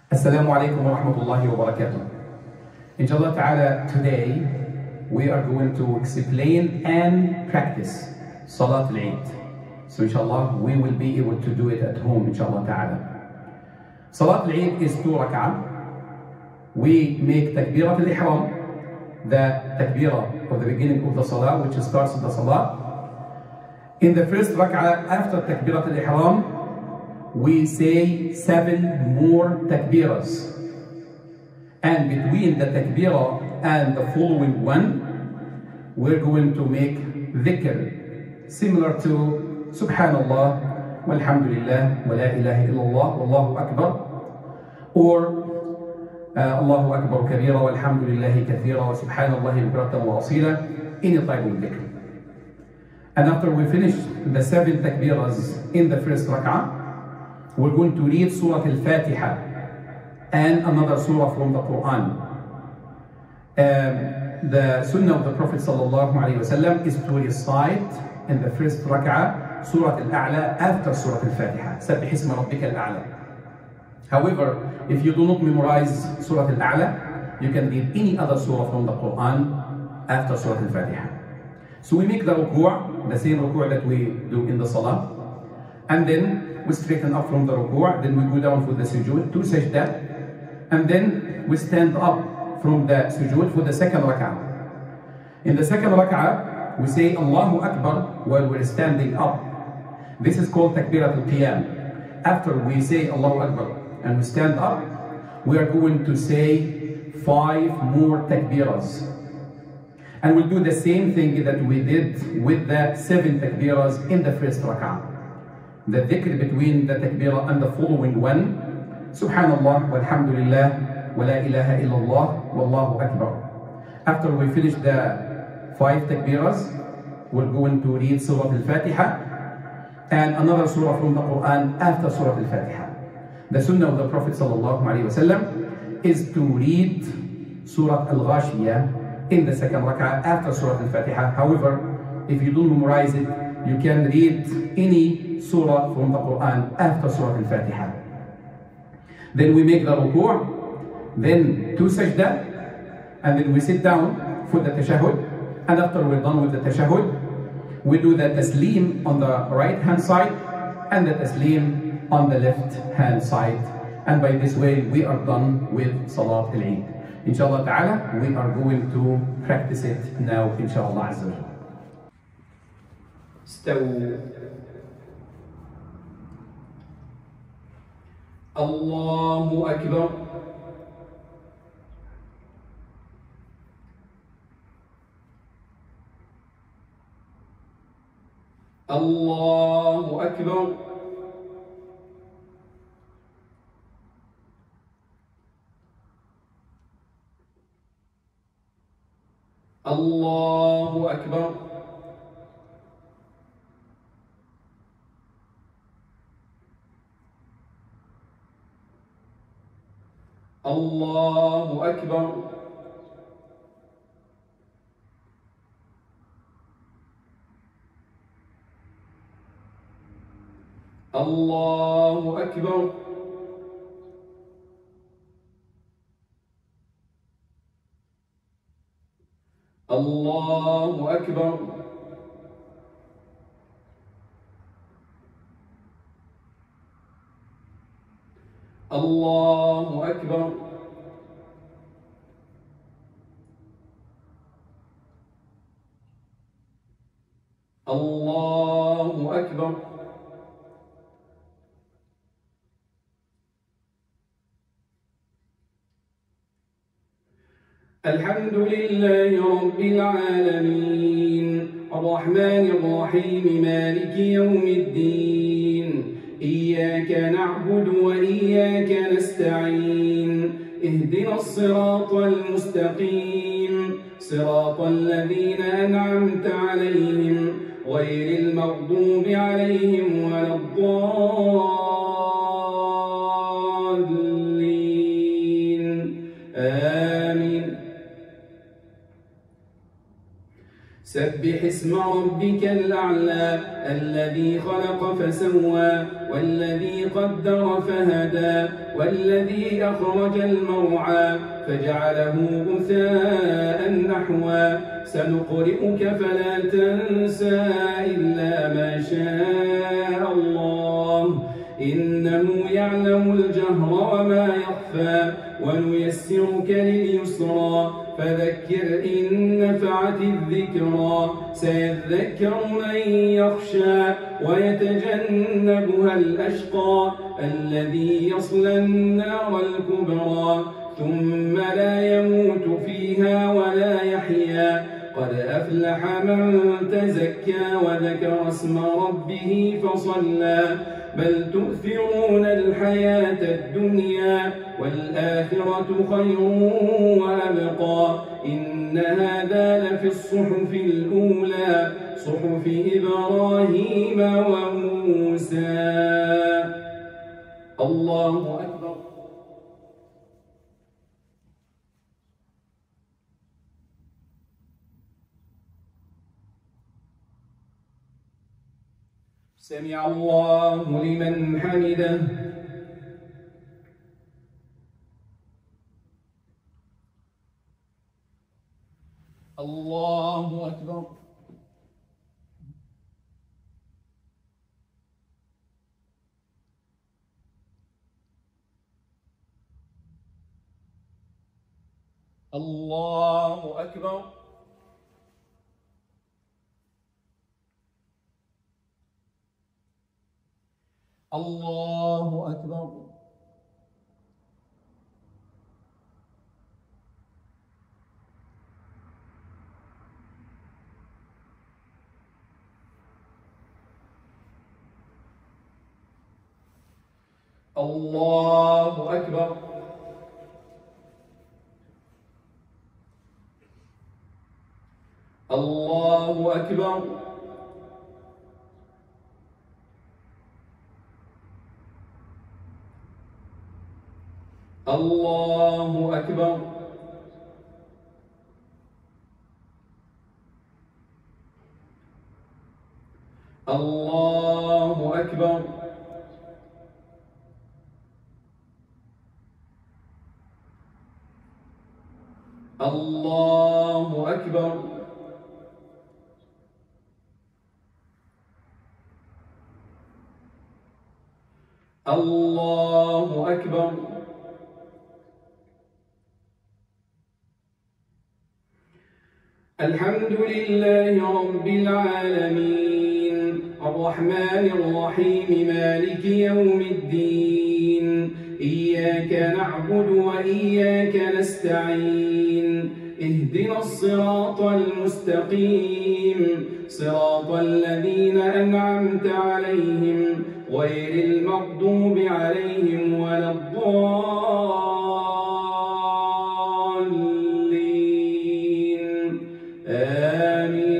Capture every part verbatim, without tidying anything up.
Assalamu alaikum wa rahmatullahi wa barakatuh. Inshallah ta'ala, today we are going to explain and practice Salat al-Eid. So inshallah, we will be able to do it at home, inshallah ta'ala. Salat al-Eid is two rak'ah. We make takbirat al-ihram, the takbirah of the beginning of the salah, which starts the salah. In the first rak'ah, after takbirat al-ihram, we say seven more takbiras. And between the takbirah and the following one, we're going to make dhikr, similar to Subhanallah, Walhamdulillah, Wa la ilaha illallah, Wallahu Akbar, or uh, Allahu Akbar kabira, Walhamdulillahi kathira, wa Subhanallahi bukratan wa asila, any type of dhikr. And after we finish the seven takbiras in the first rak'ah, we're going to read Surah Al-Fatiha and another surah from the Quran. Um, the sunnah of the Prophet sallallahu alaihi wasallam is to recite in the first rak'ah Surah Al-A'la after Surah Al-Fatiha. Sabbih isma rabbika al-a'la. However, if you do not memorize Surah Al-A'la, you can read any other surah from the Quran after Surah Al-Fatiha. So we make the ruku', the same ruku' that we do in the salah, and then we straighten up from the ruku', then we go down for the sujood, to sajda, and then we stand up from the sujood for the second rak'ah. In the second rak'ah, we say Allahu Akbar while we're standing up. This is called takbirat al-qiyam. After we say Allahu Akbar and we stand up, we are going to say five more takbiras. And we'll do the same thing that we did with the seven takbiras in the first rak'ah. The dhikr between the takbirah and the following one, Subhanallah, Walhamdulillah, Wa la ilaha illallah, Wallahu Akbar. After we finish the five takbiras, we're going to read Surah Al-Fatiha and another surah from the Quran after Surah Al-Fatiha. The sunnah of the Prophet sallallahu alaihi wasallam is to read Surah Al-Ghashiyah in the second rak'ah after Surah Al-Fatiha. However, if you don't memorize it, you can read any surah from the Quran after Surah Al-Fatiha. Then we make the ruku', then two sajda, and then we sit down for the tashahhud. And after we're done with the tashahhud, we do the taslim on the right hand side and the taslim on the left hand side. And by this way, we are done with Salat al-Eid. Inshallah ta'ala, we are going to practice it now, inshallah azza wa jalla. استووا الله أكبر الله أكبر الله أكبر الله أكبر الله أكبر الله أكبر الله أكبر الله أكبر الحمد لله رب العالمين الرحمن الرحيم مالك يوم الدين إياك نعبد وإياك نستعين اهدنا الصراط المستقيم صراط الذين أنعمت عليهم غير المغضوب عليهم ولا الضالين آمين سبح اسم ربك الأعلى الذي خلق فسوى والذي قدر فهدى والذي أخرج المرعى فجعله غثاء نحوا سنقرئك فلا تنسى إلا ما شاء الله إنه يعلم الجهر وما يخفى ونيسرك لليسرى فذكر إن نفعت الذكرى سيذكر من يخشى ويتجنبها الأشقى الذي يصلى النار الكبرى ثم لا يموت فيها ولا يحيا قد أفلح من تزكى وذكر اسم ربه فصلى بل تؤثرون الحياة الدنيا والآخرة خير وأبقى إن هذا لفي الصحف الأولى صحف إبراهيم وموسى. الله أكبر. سمع الله لمن حمده. الله أكبر. الله أكبر. الله أكبر. الله أكبر. الله أكبر. الله أكبر. الله أكبر. الله أكبر. الله أكبر. الحمد لله رب العالمين الرحمن الرحيم مالك يوم الدين إياك نعبد وإياك نستعين اهدنا الصراط المستقيم صراط الذين أنعمت عليهم غير المغضوب عليهم ولا الضالين آمين.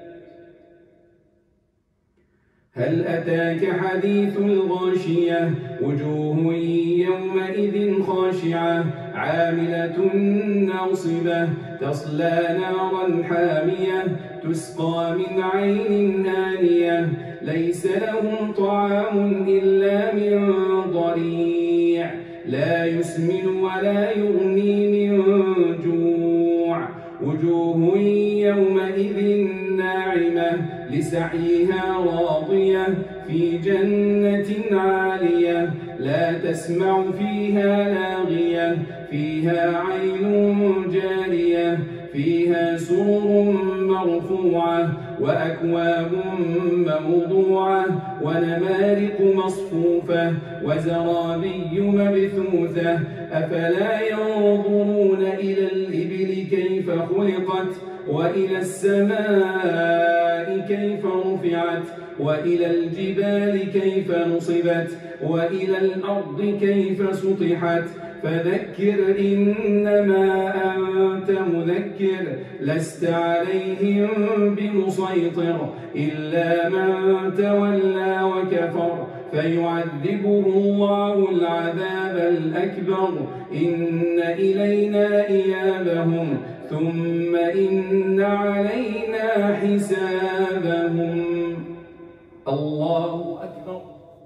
هل أتاك حديث الغاشية وجوه يومئذ خاشعة عاملة ناصبة تصلى نارا حامية تسقى من عين آنية ليس لهم طعام إلا من ضريع لا يسمن ولا يغني من جوع وجوه يومئذ ناعمة لسعيها راضية في جنة عالية لا تسمع فيها لاغية فيها عين جارية فيها سرر مرفوعة وأكواب موضوعة ونمارق مصفوفة وزرابي مبثوثة أفلا ينظرون إلى الإبل كيف خلقت وإلى السماء كيف رفعت وإلى الجبال كيف نصبت وإلى الأرض كيف سطحت فذكر إنما أنت مذكر لست عليهم بمسيطر إلا من تولى وكفر فيعذبه الله العذاب الأكبر إن إلينا إيابهم ثم إن علينا حسابهم. الله أكبر.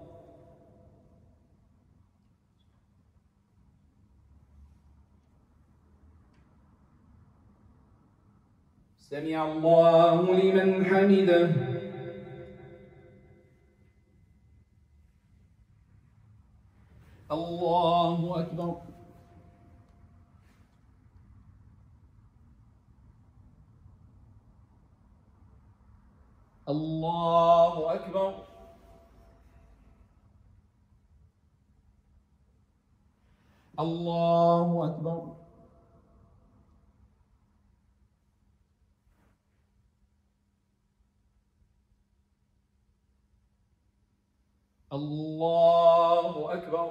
سمع الله لمن حمده. الله أكبر. الله أكبر. الله أكبر. الله أكبر.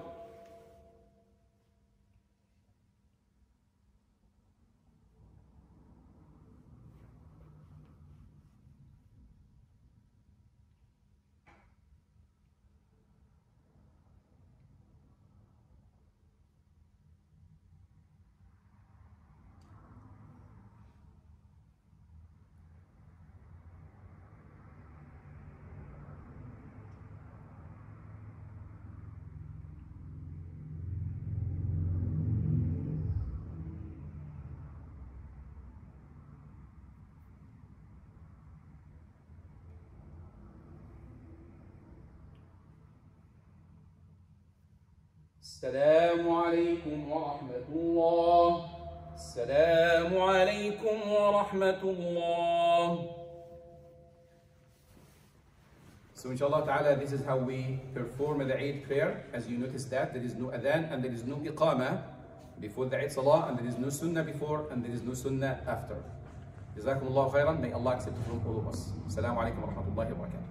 السلام عليكم ورحمة الله. السلام عليكم ورحمة الله. So inshallah ta'ala, this is how we perform the Eid prayer. As you notice that there is no adhan and there is no iqamah before the Eid salah, and there is no sunnah before and there is no sunnah after. Jazakumullah khairan. May Allah accept it from all of us. Assalamu alaikum wa rahmatullahi wa barakatuh.